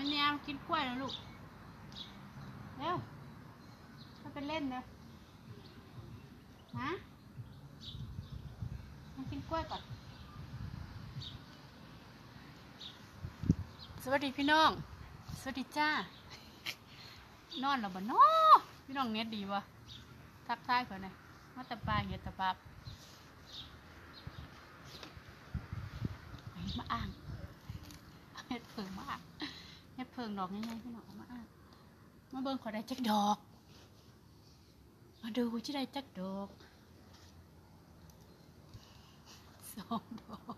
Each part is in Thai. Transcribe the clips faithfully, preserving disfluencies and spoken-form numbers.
ไม่แนวกินกล้วยนะลูกเร็วถ้าไปเล่นเร็วฮะมากินกล้วยก่อนสวัสดีพี่น้องสวัสดีจ้านอนหรอบ่น้อพี่น้องเน็ตดีวะทักทายก่อนนะมาตะปาเห็ดตะปับมาอ่างเห็ดเพิงมาอ่างเห็ดเพิงดอกง่ายๆพี่น้องมาอ่างมาเบิ่งขอได้จักดอกมาดูที่ได้จักดอกสองดอก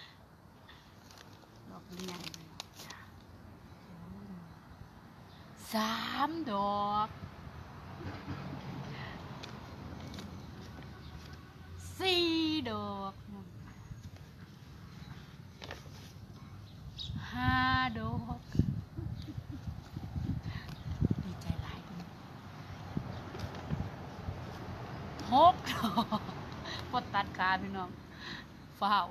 ดอกใหญ่สามดอกสี่ดอกห้าดอกดีใจหลายคนหกดอกปดตัดขาพี่น้องฝ้าว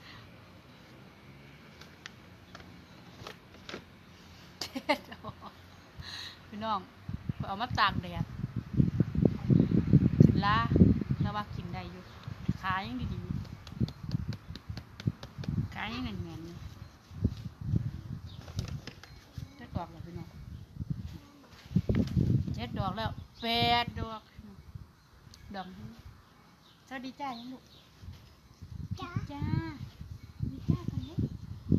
เจ็ดดอกพี่น้องเอามาตากแดดขึ้นล่าแล้วว่ากินได้อยู่ขายังดีๆขายังแน่นๆเจ็ดดอกแล้วพี่น้องเจ็ดดอกแล้วแปดดอกดอกสวัสดีจ้าลูกจ้าจ้าดีจ้ากันเลย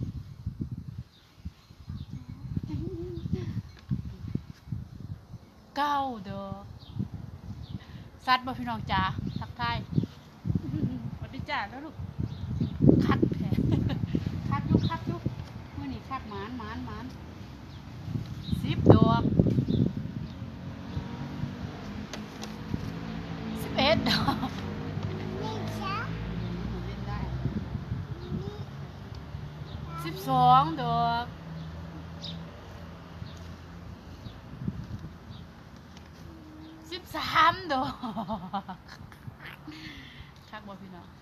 เก้าดอกซัดบ่พี่น้องจ้าทักทายสวัสดีจ้าแล้วลูกคัดแผลคัดยุกคัดยุกเมื่อนี้คัดหมานหมานหมานสิบดอกสิบเอ็ดดอกสิบสองดอกสิบสามดอกคักบ่พี่น้อง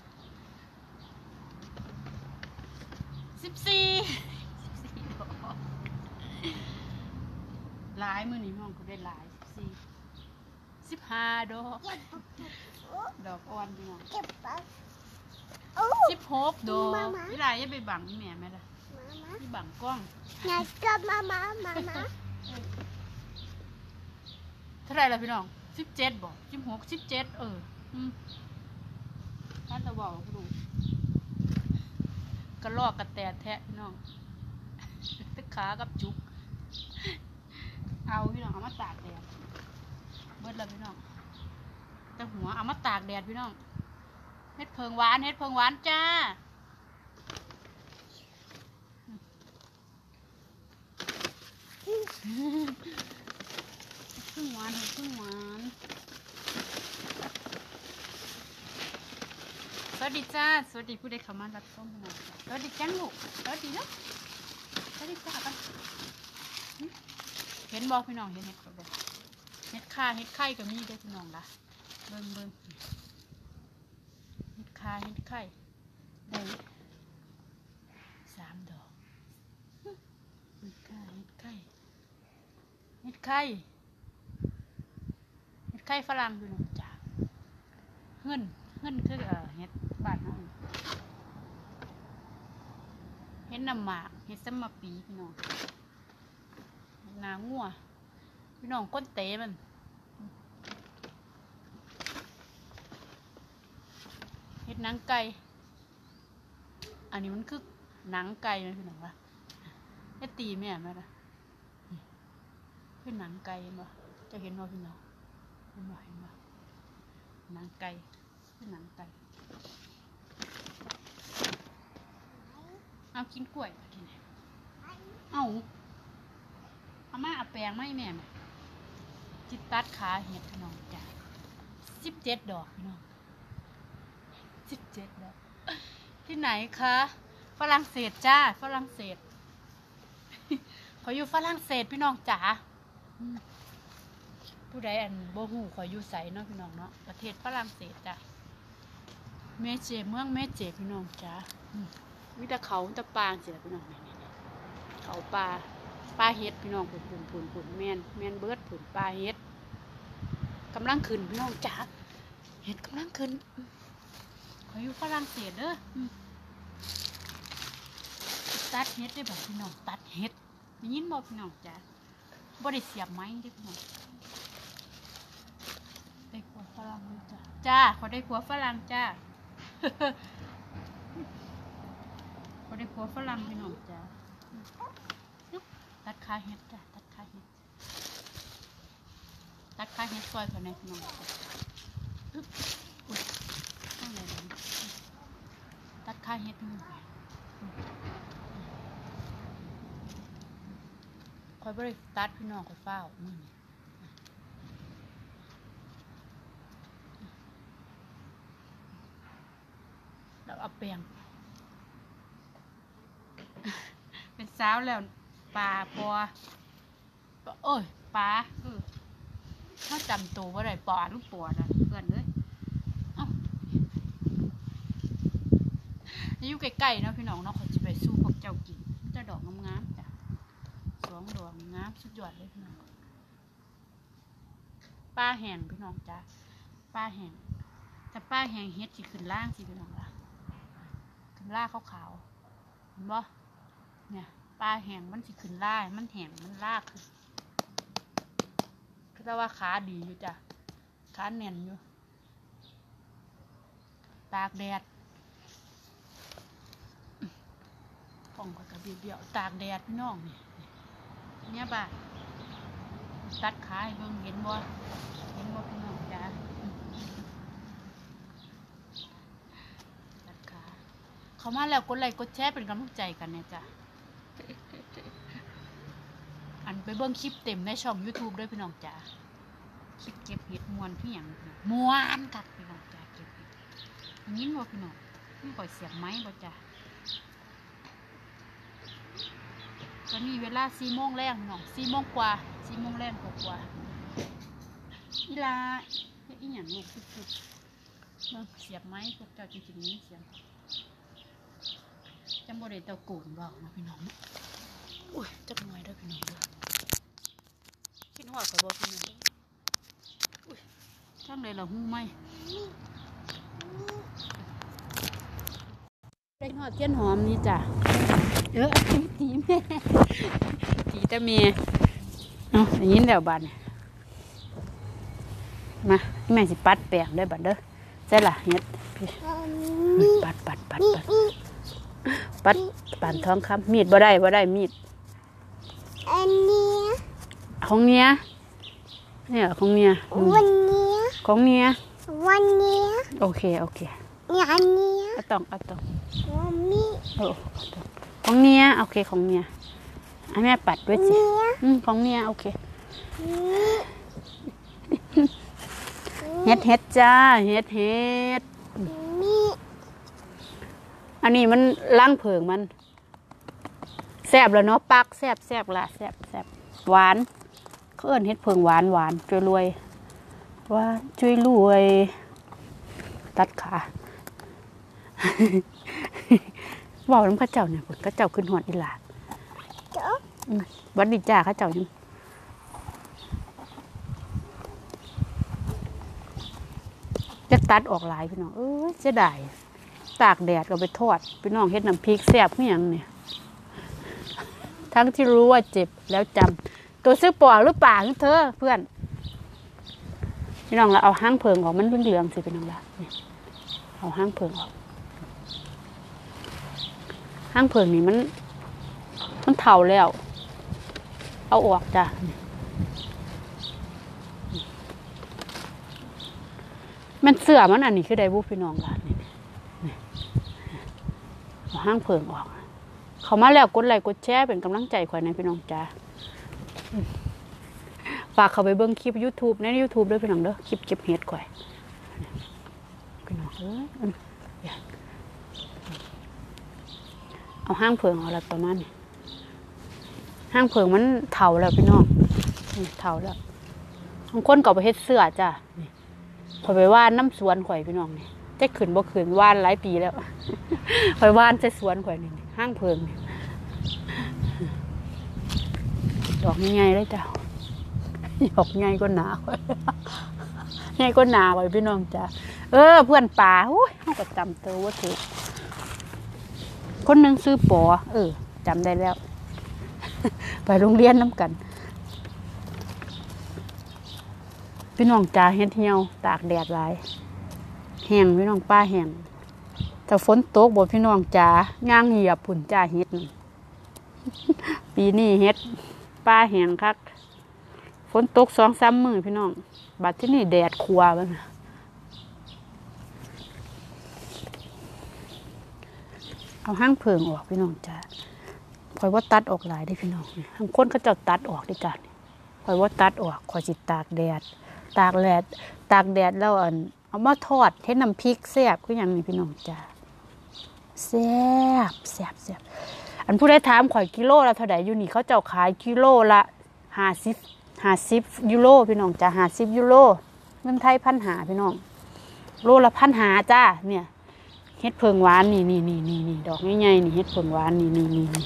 สิบสี่สิบสี่ดอกหลายมื้อนี้น้องก็ได้หลายสิบสี่สิบห้าดอกดอกอ่อนพี่น้องสิบหกดอกพี่ลายอย่าไปบังแม่แม่ล่ะพี่บังกล้องนายก็มามามามาเท่าไรล่ะพี่น้องสิบเจ็ดบอกสิบหกสิบเจ็ดเออท่านตะบอกดูกระลอกกระแตแทะพี่น้องตึกขากับจุกเอาพี่น้องเอามาตากแดดเบิดแล้วพี่น้องแต่หัวเอามาตากแดดพี่น้องเฮ็ดเพิงหวานเฮ็ดเพิงหวานจ้าพึ่งหวานพึ่งหวานสวัสดีจ้าสวัสดีผู้ใดเข้ามารับชมพี่น้องสวัสดีจ้าลูกสวัสดีเนาะสวัสดีจ้ากันเห็นบอกพี่น้องเห็นเห็ดเขาบอกเห็ดข่าเห็ดไข่ก็มีได้พี่น้องละเบิ่งเบิ่งเห็ดข่าเห็ดไข่ได้สามดอกเห็ดข่าเห็ดไข่เห็ดไข่เห็ดไข่ฝรั่งพี่น้องจ้าเงินเงินคือเออเห็ดบ้านน้องเห็ดน้ำหมากเห็ดสมปีพี่น้องนางัวพี่น้องก้นเตะมันเห็ดหนังไก่อันนี้มันคือหนังไก่นะพี่น้องวะเห็ดตีแม่ไหมล่ะคือหนังไก่บ่จะเห็นว่าพี่น้องเห็นบ่เห็นบ่หนังไก่คือหนังไก่เอากินกล้วยทีนี้เอาอาม่าเอาแปลงไม่แม่ไหมจิตตัดขาเห็ดพี่น้องจ้ะสิบเจ็ดดอกพี่น้องสิบเจ็ดดอกที่ไหนคะฝรั่งเศสจ้าฝรั่งเศสเขาอยู่ฝรั่งเศสพี่น้องจ๋าผู้ใดอันโบหูเขาอยู่ใสเนาะพี่น้องเนาะประเทศฝรั่งเศสจ้ะเมเจเมืองเมเจพี่น้องจ๋าวิตาเขาตะปางสิล่ะพี่น้องเขาปลาปลาเห็ดพี่น้องผุนผุนผุนผุนแมนแมนเบิร์ดผุนปลาเห็ดกำลังขึ้นพี่น้องจ๋าเห็ดกำลังขึ้นขออยู่ฝรั่งเศสเด้อตัดเห็ดได้แบบพี่น้องตัดเห็ดมียินบอกพี่น้องจ๋าบ่ได้เสียบไม้ได้พี่น้องได้ขัวฝรั่งเลยจ้าจ้าขอได้ขัวฝรั่งจ้าขอได้ขัวฝรั่งพี่น้องจ้าตัดขาเห็ดจ้าตัดขาเห็ดตัดขาเห็ดซอยเขาในพี่น้องอึ๊บอุ้ยต้องอะไรนะตัดขาเห็ดมือคอยบริตัดพี่น้องคอยเฝ้ามือนี่แล้วเอาแปรงเป็นสาวแล้วปลาปอโอ้ยปลาเออถ้าจำตัวว่าไรปอลูกปอดอ่ะเพื่อนเลยเอ้าอยู่ใกล้ๆเนาะพี่น้องเนาะเขาจะไปสู้พวกเจ้ากินเจ้าดอกงามๆจ้ะสองดอกงามสุดยอดเลยพี่น้องปลาแห้งพี่น้องจ้ะปลาแห้งแต่ปลาแห้งเฮ็ดสิขึ้นล่างสิพี่น้องล่ะขึ้นล่าขาวๆเห็นบ่เนี่ยปลาแห้งมันสิขึ้นล่ามันแห้งมันลากขึ้นคือแต่ว่าขาดีอยู่จ้ะขาแน่นอยู่ตากแดดกล่องกับเบี้ยวๆตากแดดพี่น้องนี่เนี่ยบ้าตัดขาให้เบิ่งเห็นบ่เห็นบ่พี่น้องจ้ะตัดขาเขามาแล้วกดไลค์กดแชร์เป็นกำลังใจกันเนี่ยจ้ะอันไปเบิ่งคลิปเต็มในช่อง YouTube ด้วยพี่น้องจ้ะคลิปเก็บเห็ดมวนพี่หยังมวนกัดพี่น้องจ้ะเก็บเห็ดยินบ่พี่น้องนี่ก่อยเสียบไม้บ่จ้ะตอนนี้เวลาสี่โมงแรงพี่น้องสี่โมงกว่าสี่โมงแรงกว่าอีลาอีหยังลูกสุดๆเบิ่งเสียบไม้พวกเจ้าจริงๆนี่เสียงจำบ่ได้เตาโกนบอกนะพี่น้องอุ้ยจักหน่อยได้พี่น้องด้วยคิดหอดกับบอกพี่น้องอุ้ยทั้งเลยเราหู้ไหมได้หอดเทียนหอมนี่จ้ะเออตีแม่ตีตาเมียเอาอย่างนี้เดี๋ยวบัดมาแม่สิปัดแปลงได้บัดเด้อใช่ล่ะเฮ็ดปัดปัดปัดปัดปัดปั่นทองคำมีดบ่ได้บ่ได้มีดอันนี้ของเนี้ยเนี่ยของเนี้ยวันนี้ของเนี้ยวันนี้โอเคโอเคอันนี้อะตองอะตองมีโอ้ของเนี้ยโอเคของเนี้ยให้แม่ปัดด้วยสิอืมของเนี้ยโอเคเฮ็ดเฮ็ดจ้าเฮ็ดเฮ็ดอันนี้มันล้างเผิงมันแซ่บแล้วเนาะปักแซ่บแซ่บละแซ่บแซ่บหวานเขาเอิ้นเฮ็ดเผิงหวานหวานช่วยรวยหวานช่วยรวยตัดขาบอกน้ำข้าเจ้าเนี่ยผลข้าเจ้าขึ้นหอดอีหลาวัดดีจ้าข้าเจ้ายังจะตัดออกหลายพี่น้องเออเสียดายตากแดดก็ไปทอดพี่น้องเฮ็ดน้ำพริกแซ่บไม่ยังเนี่ยทั้งที่รู้ว่าเจ็บแล้วจำตัวซื้อปอกหรือป่าเธอเพื่อนพี่น้องเราเอาห้างเพิงออกมันเหลืองๆสิพี่น้องละเอาห้างเพิงออกห้างเพิงนี่มันมันเฒ่าแล้วเอาออกจ้ะมันเสื่อมันอันนี้คือไดบุพี่น้องละนี่เอาห้างเพิงออกเขามาแล้วกดไลค์กดแชร์เป็นกำลังใจข่อยในพี่น้องจ้าฝากเขาไปเบิ่งคลิป YouTube ใน YouTube ด้วยพี่น้องเด้อคลิปเก็บเห็ดข่อยพี่น้องเอ้ยเอาห้างเพิงเอาละประมาณนี้ห้างเพิงมันเฒ่าแล้วพี่น้องเฒ่าแล้วบางคนก็ไปเฮ็ดเสื้อจ้ะข่อยไปว่านน้ำสวนข่อยพี่น้องนี่จะขึ้นบ่ขึ้นว่านหลายปีแล้วข่อยว่านใส่สวนข่อยนี่ห้างเพิงดอกใหญ่ๆเลยจ้ะดอกใหญ่ก็หนาใหญ่ก็หนาไว้พี่น้องจ้ะเออเพื่อนป่าโอ้ยเขาก็จำตัวว่าถูกคนหนึ่งซื้อปอเออจำได้แล้วไปโรงเรียนน้ำกันพี่น้องจ้าเฮ็ดเหี่ยวตากแดดหลายแห้งพี่น้องป้าแห้งแต่ฝนตกบ่พี่น้องจ้าย่างเหยียบผุ่นจ้าเฮ็ดปีนี้เฮ็ดป้าแห้งคักฝนตกสองสามมื้อพี่น้องบัดที่นี่แดดคัวบ้างเอาห้างเพิงออกพี่น้องจ้าคอยว่าตัดออกหลายได้พี่น้องทั้งคนเขาเจ้าตัดออกด้วยกันคอยว่าตัดออกคอยจิตตากแดดตากแดดตากแดดแล้วอันเอามาทอดเฮ็ดน้ำพริกแซ่บก็ยังนี่พี่น้องจ้าแซ่บแซ่บแซ่บอันผู้ใดถามข่อยกิโลละเท่าไหร่อยู่นี่เขาเจ้าขายกิโลละห้าสิบห้าสิบยูโรพี่น้องจ้าห้าสิบยูโรเงินไทยพันหาพี่น้องโลละพันหาจ้าเนี่ยเฮ็ดเพิงหวานนี่นี่นี่นี่นี่ดอกใหญ่ๆนี่เฮ็ดเพิงหวานนี่นี่นี่นี่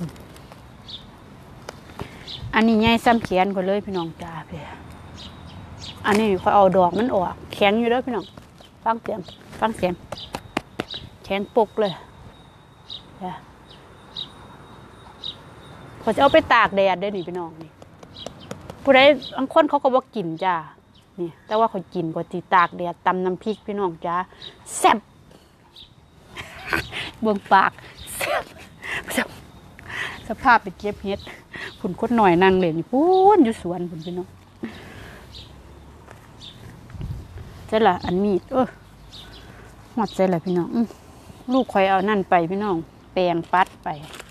อันนี้ใหญ่ซ้ำแขนกว่าเลยพี่น้องจ้าเพี่อันนี้เขาเอาดอกมันออกแข็งอยู่แล้วพี่น้องฟังเสียงฟังเสียงแข็งปกเลยจ้าเขาจะเอาไปตากแดดได้นี่พี่น้องนี่ผู้ใดบางคนเขาก็บอกกินจ้านี่แต่ว่าเขากินก็ตีตากแดดตำน้ำพริกพี่น้องจ้าแซ่บเบื้องปากแซ่บสภาพไปเก็บเห็ดผุนคดหน่อยนั่งเล่นอยู่พูนอยู่สวนผุนพี่น้องเจ้าละอันมีดเออหมดใจละพี่น้องลูกคอยเอานั่นไปพี่น้องแปลงปัดไป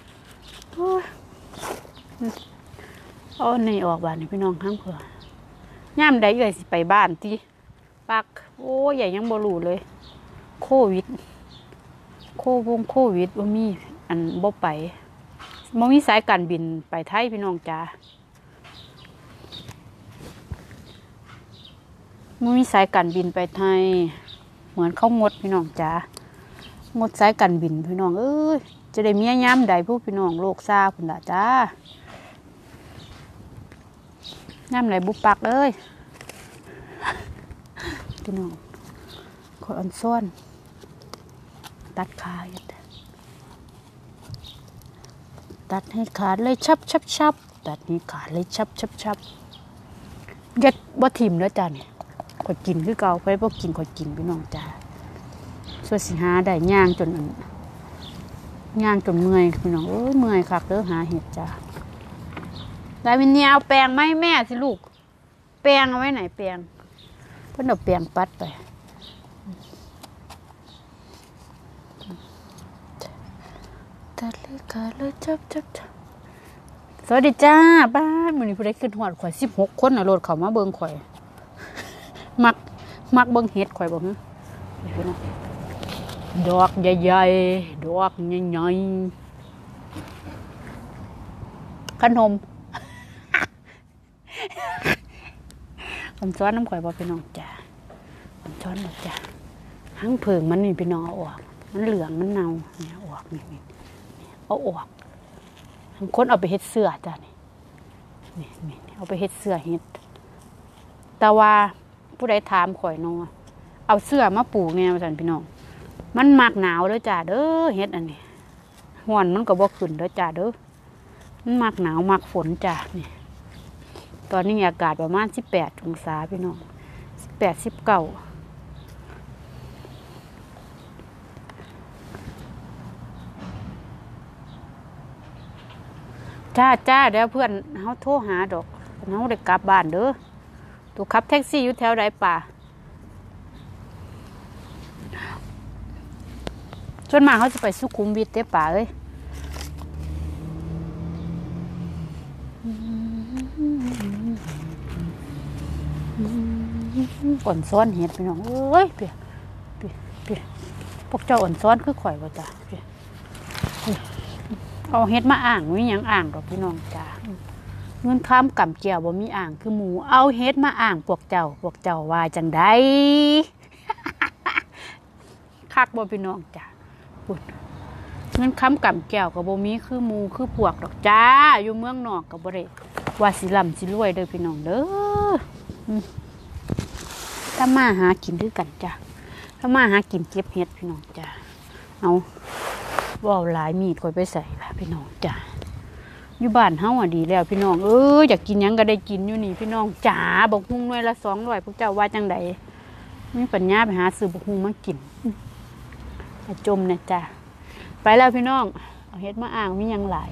เอาในออกบ้านนี่พี่น้องข้างเผื่อย่ามใดเอ่ยสิไปบ้านที่ปักโอ้ใหญ่ยังบ่รู้เลยโควิดโควงโควิดว่ามีอันบ่ไปบ่มีสายการบินไปไทยพี่น้องจ้าบ่มีสายการบินไปไทยเหมือนเขางดพี่น้องจ้างดสายการบินพี่น้องเอ้ยจะได้เมียย้ำใดพวกพี่น้องโลกซาพุ่นล่ะจ้าย้ำไหนบุปักเอ้ยพี่น้องขออันซ่อนตัดขาตัดให้ขาดเลยชับชับชับตัดให้ขาดเลยชับชับชับยัดบ่ถิ่มแล้วจ้าเนี่ยขอกินคือเก่าไปบ่กินขอกินพี่น้องจ้าส่วนสิหาได้ย่างจนย่างจนเมื่อยพี่น้องเอ้ยเมื่อยคักเด้อหาเห็ดจ้าได้วินเนี่ยเอาแปรงไหมแม่สิลูกแปรงเอาไว้ไหนแปรงเพิ่นเอาแปรงปัดไปตัดเลยขาดเลยจับจับจับสวัสดีจ้าบ้านมื้อนี้ผู้ใดขึ้นฮอดข่อยสิบหกคนน่ะโลดเข้ามาเบิ่งข่อยมักมักเบิ่งเฮ็ดข่อยบ่ฮึดอกใหญ่ๆดอกใหญ่ๆขนมผมช้อนน้ำข่อยบ่พี่น้องจ้าผมช้อนหมดจ้าหั่งเพิงมันนี่พี่น้องเอาออกมันเหลืองมันเน่าเนี่ยออกนี่เอาออกบางคนเอาไปเฮ็ดเสื้อจ้ะนี่นี่นี่เอาไปเฮ็ดเสื้อเฮ็ดแต่ว่าผู้ใดถามข่อยน้องเอาเสื้อมาปลูกเนี่ยว่าซั่นพี่น้องมันมักหนาวเด้อจ้าเด้อเฮ็ดอันนี้ฮ้อนมันก็บ่ขึ้นเด้อจ้าเด้อมันมักหนาวมักฝนจ้านี่ตอนนี้อากาศประมาณสิบแปดองศาพี่น้องสิบแปด สิบเก้าจ้าจ้าเดี๋ยวเพื่อนเขาโทรหาดอกเขาได้กลับบ้านเด้อตัวขับแท็กซี่อยู่แถวใดป่าส่วนมากเขาจะไปสุขุมวิทเด้ป่าเอ้ยอ่อนซ้อนเห็ดพี่น้องเอ้ยเปียเปียเปียพวกเจ้าอ่อนซ้อนคือข่อยว่าจ้าเปียเอาเห็ดมาอ่างมีหยังอ่างดอกพี่น้องจ้าเงินค้ำกำเกี่ยวบ่มีอ่างคือหมูเอาเห็ดมาอ่างพวกเจ้าพวกเจ้าว่าจังไดคักบ่พี่น้องจ้าพูดเงินค้ำกำเกี่ยวกับบ่มีคือหมูคือพวกดอกจ้าอยู่เมืองนอกกับบ่ได้ว่าสิลำสิรวยเด้อพี่น้องเด้อถ้ามาหากินด้วยกันจ้ะถ้ามาหากินเก็บเห็ดพี่น้องจ้ะเอาว่าหลายมีดคอยไปใส่ละพี่น้องจ้ะอยู่บ้านเฮาอ่ะดีแล้วพี่น้องเอออยากกินยังก็ได้กินอยู่นี่พี่น้องจ๋าบอกหุ้งหน่วยละสองร้อยพวกเจ้าว่าจังใดมีปัญญาไปหาซื้อบอกหุ้งมากินจมนะจ้ะไปแล้วพี่น้องเอาเฮ็ดมาอ่างมียังหลาย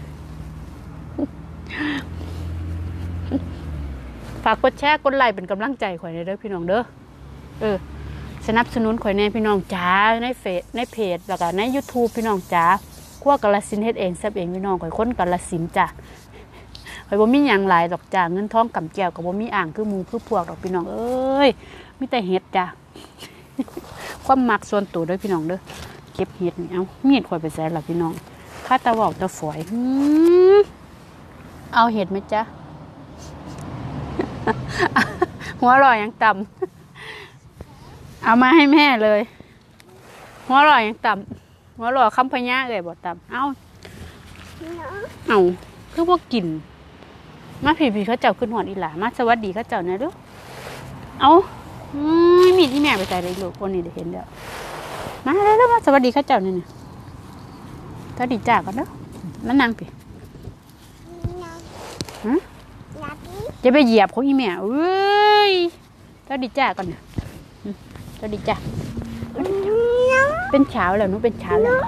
ฝากกดแชร์กดไลค์เป็นกำลังใจข่อยในเด้อพี่น้องเด้อเออสนับสนุนข่อยแน่พี่น้องจ๋าในเฟซในเพจแล้วก็ใน YouTube พี่น้องจ๋าคั่วกะละสินเฮ็ดเองแซ่บเองพี่น้องข่อยคนกะละสินจ้ะข่อยบ่มีหยังหลายดอกจ้าเงินทองกำแก้วก็บ่มีอ่างคือหมู่คือพวกดอกพี่น้องเอ้ยมีแต่เฮ็ดจ้ะความมักส่วนตัวเด้อพี่น้องเด้อเก็บเฮ็ดนี่เอามีดข่อยไปใส่ล่ะพี่น้องข้าตะเว้าตะฝอยเอาเฮ็ดมั้ยจ๊ะหัวอร่อยยังต่ำเอามาให้แม่เลยหัวอร่อยยังต่ำหัวอร่อยคำพญาเลยบอกต่ำเอาเอาคือพวกกินมาผีผีเขาเจ้าขึ้นหอดอีหล่ามาสวัสดีเขาเจ้าเนี่ยลูกเอาไม่มีที่แม่ไปใจเลยลูกคนนี้ได้เห็นเดี๋ยวมาแล้วแล้วมาสวัสดีเขาเจ้าเนี่ยเนี่ยก็ดีจ้ากันเนาะนั่นนางผีฮะจะไปเหยียบเขาอีแม่เอ้ยก็ดีจ้ากันเนี่ยก็ดีจ้าเป็นเช้าแล้วหนูเป็นเช้าแล้ว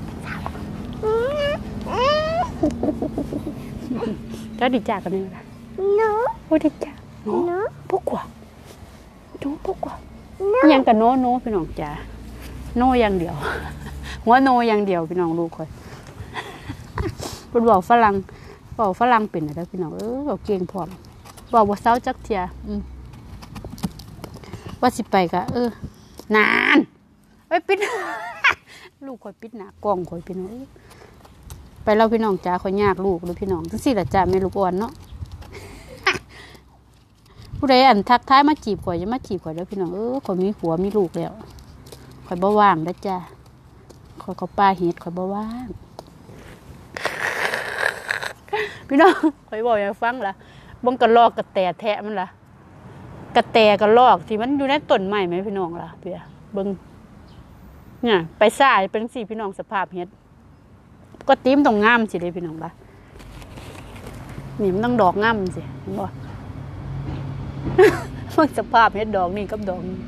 ก็ดีจ้ากันเนี่ยโอ้ดีจ้าโน้พวกกว่าโน้พวกกว่ายังกับโน้โน้พี่น้องจ้าโน้ยังเดียวหัวโน้ยังเดียวพี่น้องลูกคอยเป็นบอกฝรั่งบอกฝรั่งเป็นอะไรพี่น้องเออบอกเก่งพร้อมบอกว่าเศร้าจักเทียว่าสิไปกะเออนานไอ้ปิดลูกคอยปิดหนากล้องคอยพี่น้องไปเล่าพี่น้องจ้าคอยยากลูกหรือพี่น้องทั้งสี่ละจ้าไม่ลูกอ่อนเนาะผู้ใดอันทักท้ายมาจีบข่อยจะมาจีบข่อยแล้วพี่น้องเออข่อยมีหัวมีลูกแล้วข่อยบ่ว่างนะจ้าข่อยเขาป้าเฮ็ดข่อยบ่ว่างพี่น้องข่อยบอกอย่าฟังล่ะบังกระลอกกระแตแทะมันล่ะกระแตกระลอกที่มันอยู่ในต้นไม้ไหมพี่น้องล่ะเปียเบิ่งเนี่ยไปซ่าเป็นสี่พี่น้องสภาพเฮ็ดก็ติ้มตรงงามสิเลยพี่น้องล่ะนี่มันต้องดอกงามสิเห็นบ่มันสภาพเฮ็ดดอกนี่กับดอกนี่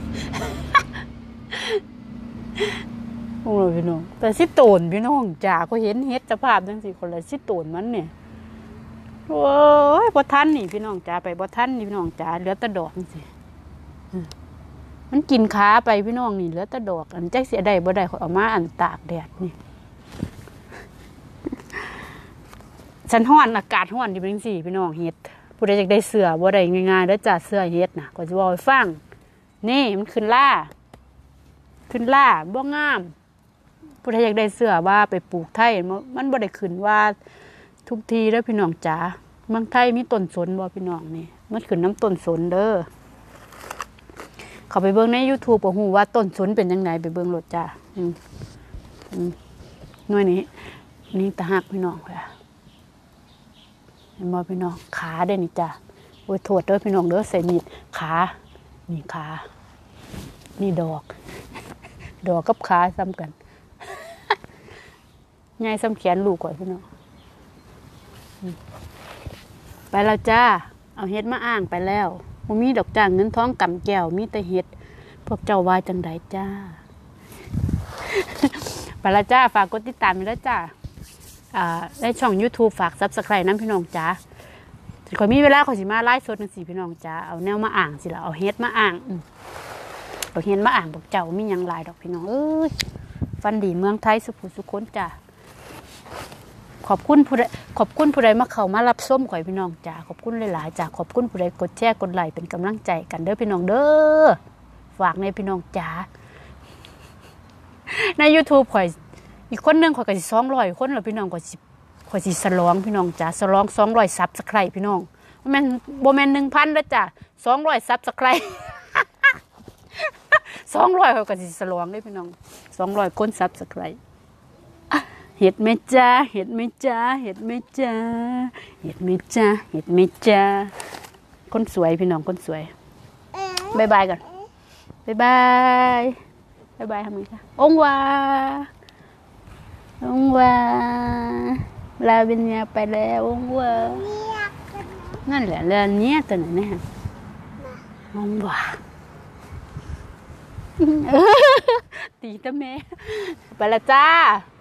โอ้ยพี่น้องแต่สิโตนพี่น้องจ๋าก็เห็นเฮ็ดสภาพจังซี่คนละสิโตนมันเนี่ยโอ้ยบ่ทันนี่พี่น้องจ๋าไปบ่ทันนี่พี่น้องจ๋าเหลือแต่ดอกจังซี่มันกินขาไปพี่น้องนี่เหลือแต่ดอกอันจักสิได้บ่ได้เอามาอันตากแดดนี่ฉันฮ้อนอากาศฮ้อนอยู่จังซี่พี่น้องเฮ็ดผู้ใดอยากได้เสื้อบ่ได้ง่ายๆเด้อจ้าเสื้อเฮ็ดน่ะก็สิเว้าให้ฟังนี่มันขึ้นล่าขึ้นล่าบ่งามผู้ใดอยากได้เสื้อว่าไปปลูกไทยมันบ่ได้ขึ้นว่าทุกทีเด้อพี่น้องจ๋าเมืองไทยมีต้นสนบ่พี่น้องนี่มันขึ้นน้ำต้นสนเด้อเข้าไปเบิ่งใน YouTube ก็ฮู้ว่าต้นสนเป็นจังไดไปเบิ่งโลดจ้าอืมอืมหน่วยนี้นี่ตะหักพี่น้องค่ะเห็นบ่พี่น้องขาเด้นี่จ้าโอ้ยโทษเด้อพี่น้องเด้อใส่มีดขานี่ขานี่ดอกดอกกับขาซ้ำกันใหญ่ซ้ำแขนลูกก่อนพี่น้องไปแล้วจ้าเอาเฮ็ดมาอ่างไปแล้วบ่มีดอกจ้างเงินทองกำแก้วมีแต่เฮ็ดพวกเจ้าว่าจังไดจ้าไปแล้วจ้าฝากกดติดตามด้วยจ้าอ่าในช่อง YouTube ฝาก Subscribe นำพี่น้องจ้าข่อยมีเวลาข่อยสิมาไลฟ์สดจังซี่พี่น้องจ้าเอาแนวมาอ่างสิล่ะเอาเฮ็ดมาอ่างเอาเฮ็ดมาอ่างพวกเจ้ามีหยังหลายดอกพี่น้องเอ้ยฟันดีเมืองไทยสุขสุขคนจ้าขอบคุณผู้ใดขอบคุณผู้ใดมาเข้ามารับส้มข่อยพี่น้องจ้าขอบคุณหลายๆจ้าขอบคุณผู้ใดกดแชร์กดไลค์เป็นกำลังใจกันเด้อพี่น้องเด้อฝากในพี่น้องจ้าใน YouTube ข่อยอีกคนนึงข่อยก็สิสองร้อยคนแล้วพี่น้องข่อยสิข่อยสิฉลองพี่น้องจ้าฉลองสองร้อยซับสไครบ์พี่น้องบ่แม่นบ่แม่น หนึ่งพัน เด้อจ้าสองร้อยซับสไครบ์สองร้อยข่อยก็สิฉลองเด้อพี่น้องสองร้อยคนซับสไครบ์เห็ดไหมจ้าเห็ดไหมจ้าเห็ดไหมจ้าเห็ดไหมจ้าเห็ดไหมจ้าคนสวยพี่น้องคนสวยบายบายก่อนบายบายบายบายทำไงคะองวาองวาลาวิญญาไปแล้วองวานั่นแหละเรื่องนี้ตัวไหนเนี่ยองวาตีตะเมไปละจ้า